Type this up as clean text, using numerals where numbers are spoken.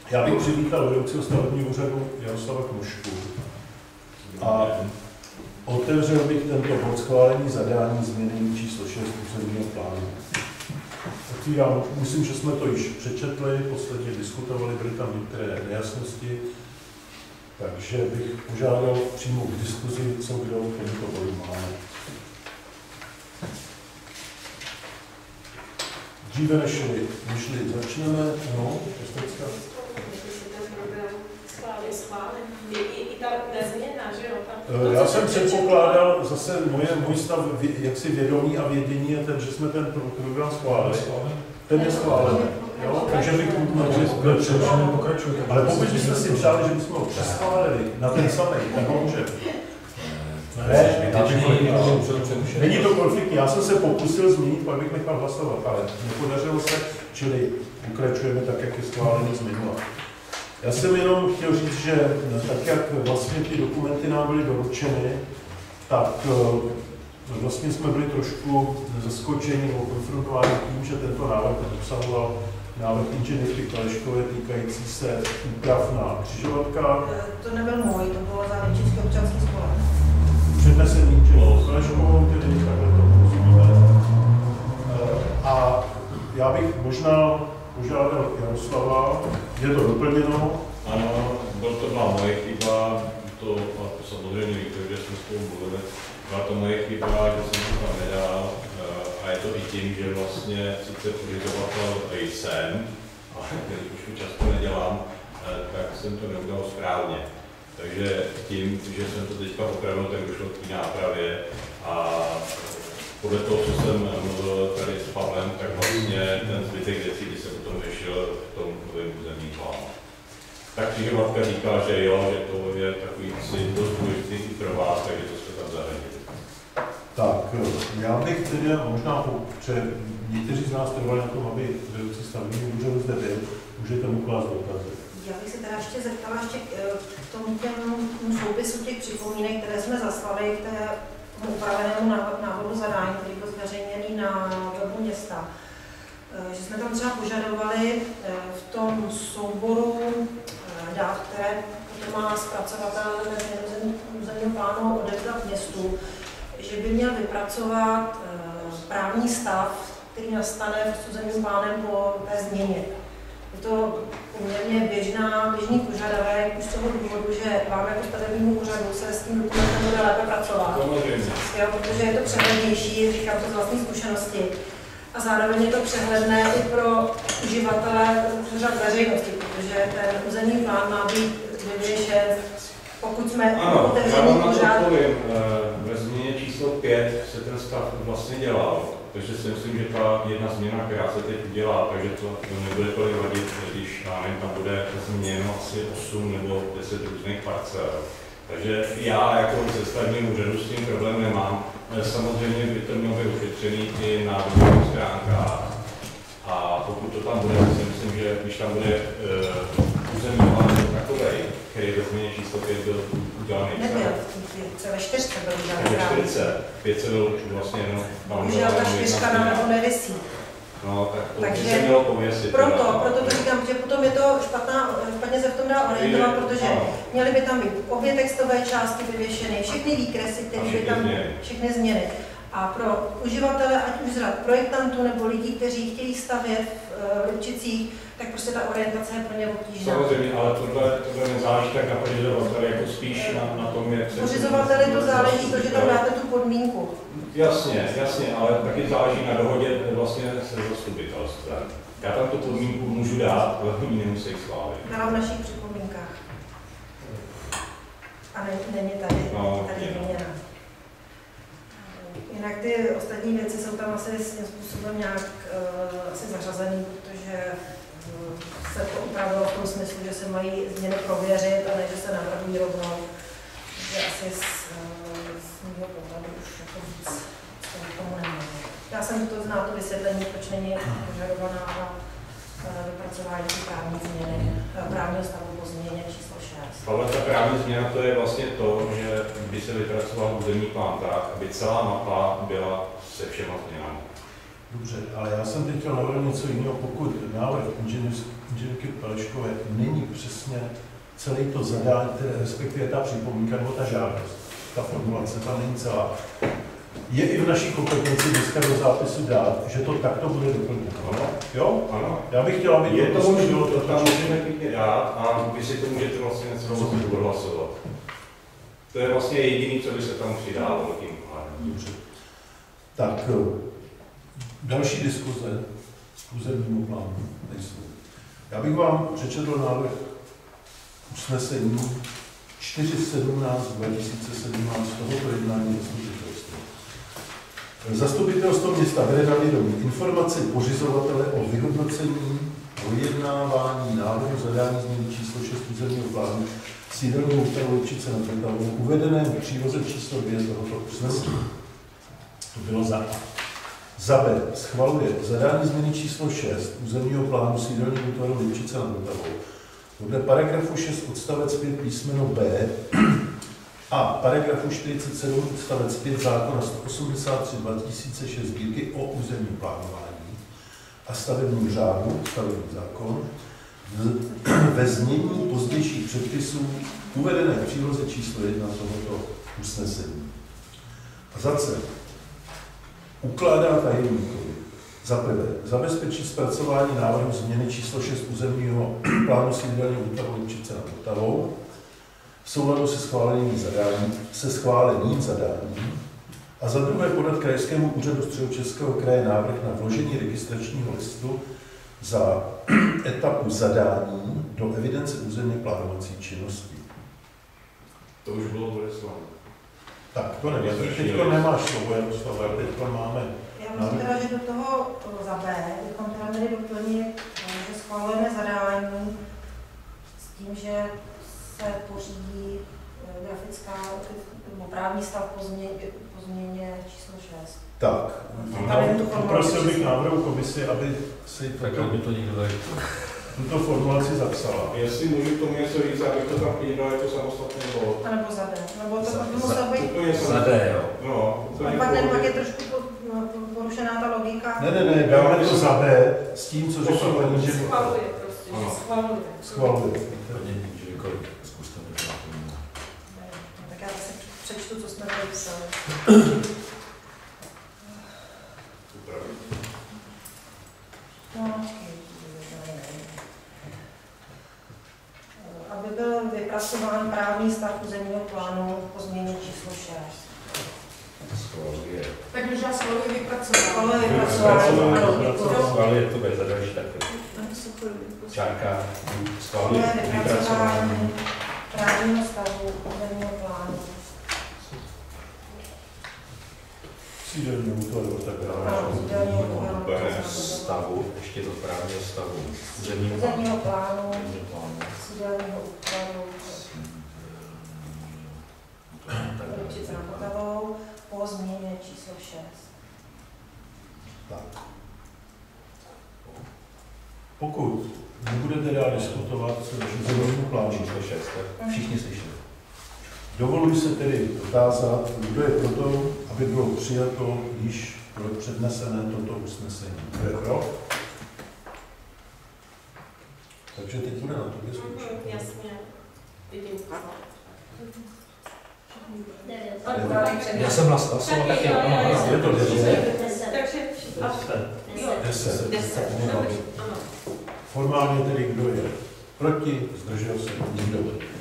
Já bych přivítal vedoucího stavebního úřadu Jaroslava Knušku a otevřel bych tento bod schválení zadání změny číslo 6 územního plánu. Otvírám, myslím, že jsme to již přečetli, posledně diskutovali, byly tam některé nejasnosti, takže bych požádal přímo k diskuzi, co kdo k tomuto bodu máme. Dříve než začneme, no, Kostecka. Já jsem předpokládal, zase můj stav jaksi vědomí a vědění je ten, že jsme ten program schválili. Ten je schválený. Takže bych pokračujete. Ale pokud byste si přáli, že bychom ho přeschválili na ten samý, tak ho můžeme. Není to konfliktní. Já jsem se pokusil změnit, pak bych nechal hlasovat, ale nepodařilo se, čili pokračujeme tak, jak je schválený z minula. Já jsem jenom chtěl říct, že tak, jak vlastně ty dokumenty nám byly doručeny, tak vlastně jsme byli trošku zaskočeni nebo konfrontováni tím, že tento návrh obsahoval návrh inženýrky Kaleškové týkající se úprav na křižovatkách. To nebyl můj, to bylo Závětčický občanský spolek. Přednesený inženýrkou Kaleškovou, tedy takhle to rozumíme. A já bych možná požádal Jaroslava, je to doplněno? Ano, to byla moje chyba, to samozřejmě víte, že jsme spolu mluvili. Byla to moje chyba, že jsem to tam nedal a je to i tím, že vlastně sice pořizovatel jsem, ale když už to často nedělám, tak jsem to neudělal správně. Takže tím, že jsem to teďka opravil, tak došlo k té nápravě a podle toho, co jsem mluvil tady s Pavlem, tak vlastně ten zbytek věcí, když jsem o tom řešil v tom novém územním plánu. Tak křižovatka říká, že jo, že to je takový dost důležitý i pro vás, takže to jste tam zahrnili. Tak, já bych tedy možná, protože někteří z nás trvali na tom, aby vedoucí stavebního úřadu zde byl, můžete mu klást dotazy. Já bych se teda ještě zeptala k tomu soupisu těch připomínek, které jsme zaslali k tomu upravenému návodu zadání, který byl zveřejněný na webu města. Že jsme tam třeba požadovali v tom souboru dat, které potom má zpracovatel územního plánu odevzdat městu, že by měl vypracovat právní stav, který nastane s územním plánem po té změně. Je to poměrně běžný požadavek už z toho důvodu, že vám jako stavebnímu úřadu se s tím dokumentem bude lépe pracovat. Jo, protože je to přehlednější, říkám to z vlastní zkušenosti. A zároveň je to přehledné i pro uživatele řad veřejnosti, protože ten územní plán má být vyvěšen, pokud jsme otevřený úřad. Ve změně číslo 5 se ten stav vlastně dělal, takže si myslím, že ta jedna změna, která se teď udělá, takže to nebude tolik vadit, když tam bude změněno asi 8 nebo 10 různých parcel. Takže já jako ze stavebního úřadu s tím problém nemám. Samozřejmě by to mělo být ošetřený i na webových stránkách. A pokud to tam bude, si myslím, že když tam bude územní plán takovej, který ve změně číslo 5 byl udělaný. Nebyl, ve 4 byl udělaný. Ve 5 byl vlastně jenom... Bohužel ta 4 na nebo nevisí. No, tak to takže by se mělo pověsit. Proto to říkám, že potom je to špatně se v tom dá orientovat, protože měly by tam být obě textové části vyvěšeny, všechny výkresy, které by tam, všechny změny. A pro uživatele, ať už z řad projektantů nebo lidí, kteří chtějí stavět v Lipčicích, tak prostě ta orientace je pro ně obtížná. Samozřejmě, ale tohle nezáleží tak na pořizovateli, jako spíš na tom, jak se... Pořizovateli to záleží, to, že tam dáte tu podmínku. Jasně, ale taky záleží na dohodě vlastně se zastupitelstvem. Já tam tu podmínku můžu dát, ale oni nemusí schválit. Byla v našich připomínkách. A není tady změněna. Jinak ty ostatní věci jsou tam asi tím způsobem nějak asi zařazený, protože se to upravilo v tom smyslu, že se mají změny prověřit a ne, že se navrhují rovnou. Takže asi z mého pohledu už jako víc k tomu nemám. Já jsem to znala to vysvětlení, proč není požadovaná vypracování právní změny, právního stavu po změně číslo 6. Ale ta právní změna to je vlastně to, že by se vypracoval územní plán tak, aby celá mapa byla se všema změnami. Dobře, ale já jsem teď chtěl navrhnout něco jiného. Pokud návrh inženýrky Peleškové není přesně celý to zadání, respektive ta připomínka nebo ta žádost, ta formulace tam není celá. Je i v naší kompetenci dneska do zápisu dát, že to takto bude doplněno. Ano. Jo? Ano. Já bych chtěl, aby Je to to bylo to tam můžeme klidně dát a vy si to můžete vlastně celou odhlasovat. To je vlastně jediné, co by se tam přidávalo tím pádem. Dobře. Tak, další diskuze k územnímu plánu. Já bych vám přečetl návrh usnesení 417/2017 tohoto jednání zastupitelstva. Zastupitelstvo města bere na vědomí informaci pořizovatele o vyhodnocení projednávání návrhu zadání změny číslo 6 územního plánu sídelního ústavu Lipčice nad Vltavou, uvedeném v příloze číslo 2 tohoto usnesení. To bylo za A. Za B. Schvaluje zadání změny číslo 6 územního plánu sídelního útvaru Lipčice nad Vltavou podle paragrafu 6 odstavec 5 písmeno B a paragrafu 47 odstavec 5 zákona 183/2006 Sbírky o územním plánování a stavebním řádu, stavební zákon, ve znění pozdějších předpisů uvedené v příloze číslo 1 tohoto usnesení. A za C. Ukládá tajemníkovi za prvé zabezpečit zpracování návrhu změny číslo 6 územního plánu sídelního útvaru Lipčice nad Vltavou v souladu se schváleným zadáním a za druhé podat Krajskému úřadu Středočeského kraje návrh na vložení registračního listu za etapu zadání do evidence územně plánovací činnosti. To už bylo odesláno. Tak to nevím, teď nemáš slovo, Jaroslav, teď máme. Já myslím teda, že do toho za B bychom teda měli doplnit, že schvalujeme zadání s tím, že se pořídí grafická nebo právní stav po změně číslo 6. Tak, poprosil bych návrhu komisi, aby si tuto formulaci zapsala. Jestli můžu k tomu něco říct, abych to tam přidal jako samostatný bod. A nebo za D. Nebo to by muselo být... Za D, jo. No, pak je trošku porušená ta logika. Ne, dáme to za B s tím, co řekla paní, že... Schvaluje prostě, že schvaluje. Zkuste mi to. Tak já si přečtu, co jsme tady psali. Aby byl vypracován právní stav územního plánu po změně číslo 6. Tak když já schvaluji vypracování. Schvaluje to bez další takové. Čárka, schvaluje vypracování právního stavu územního plánu. Sídelního útvaru, tak stavu, ještě do právního stavu. Územního plánu, sídelního útvaru, Lipčice nad Vltavou, po změně číslo 6. Tak. Pokud nebudete dál diskutovat s územním plánu číslo 6, všichni slyšeli. Dovoluji se tedy dotázat, kdo je proto, aby bylo přijato již přednesené toto usnesení. Kdo je pro? Takže teď bude na tobě zkoušet. Jasně. Vidím. Já jsem hlasoval taky. Je to 10. Takže 10. ano. Formálně tedy kdo je proti, zdržel se nikdo.